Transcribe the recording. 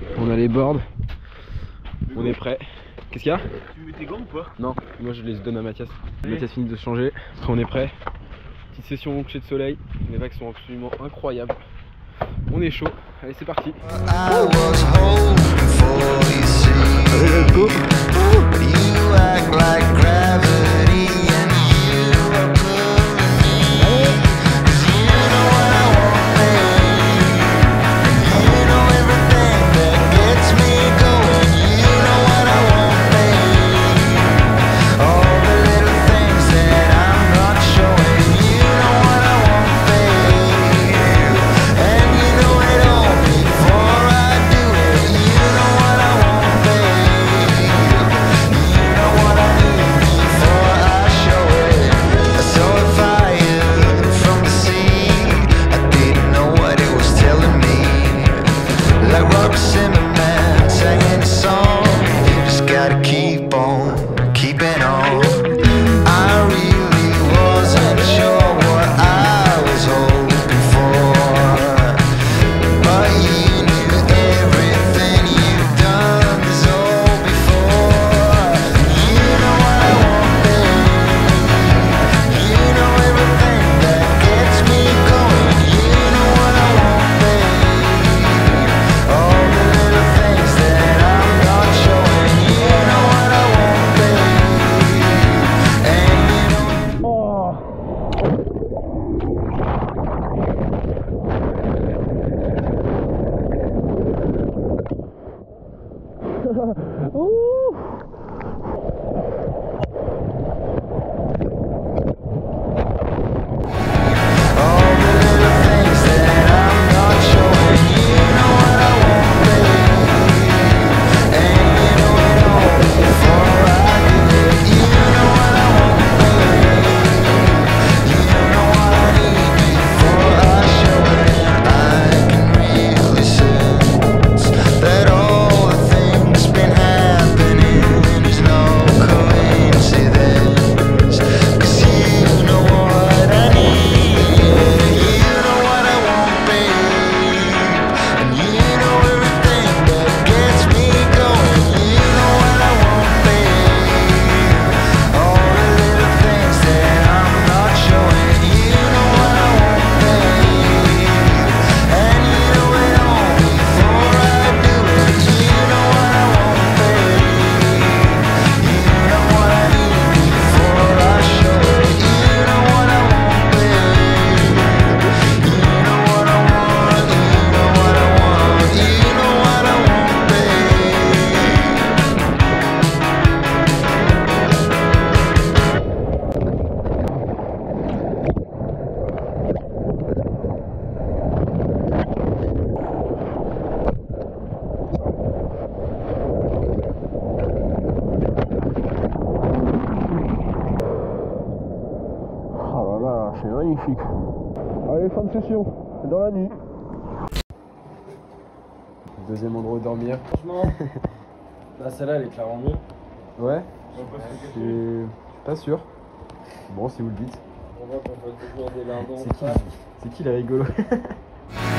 On a les boards. On est prêt. Qu'est-ce qu'il y a? Tu mets tes gants ou pas? Non, moi je les donne à Mathias. Mathias finit de se changer. Après on est prêt. Petite session au coucher de soleil. Les vagues sont absolument incroyables. On est chaud. Allez, c'est parti. Allez, let's go. C'est magnifique. Allez, fin de session, dans la nuit. Deuxième endroit où dormir. Franchement, là celle-là elle est clairement mieux. Ouais, je suis pas sûr. Bon, si vous le dites. On voit qu'on fait toujours des lindons. C'est qui les rigolos?